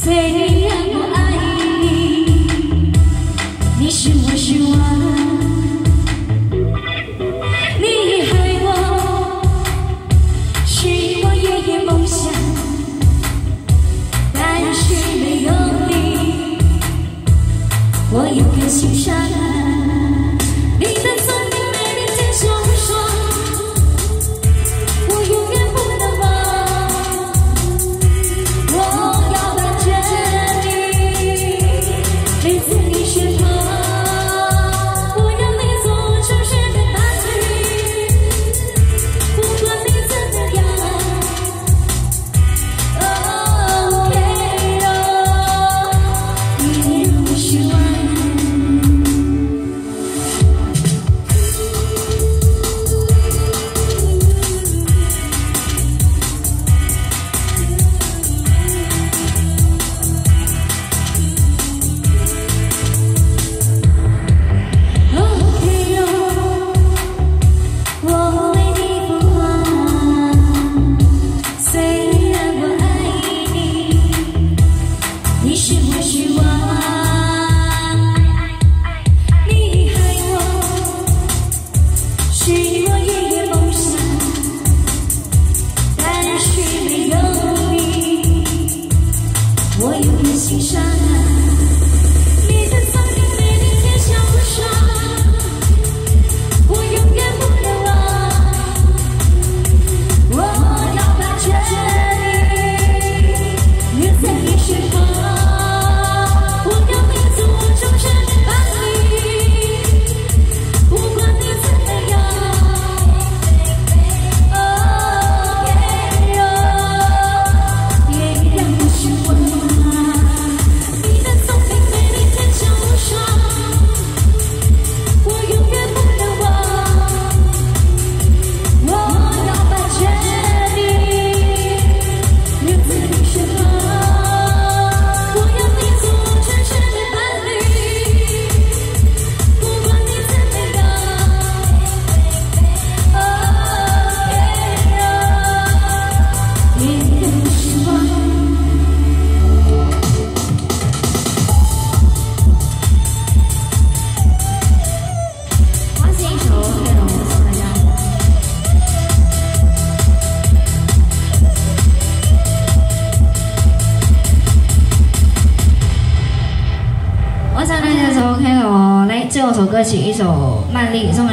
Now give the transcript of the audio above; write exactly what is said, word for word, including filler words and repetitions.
虽然我爱你，你是我希望，你害我，是我夜夜梦想，但是没有你，我又更欣赏你的聪明、美丽、坚强、无双，我永远不能忘。 我永远欣赏你的聪明、美丽、坚强、无双，我永远不能忘。我要把着你，留在你身旁，我要你做我终身的伴侣，不管你怎么样。哦耶哟，也让我失望。 我想那首 OK 了哦，来，这首歌曲一首慢力送。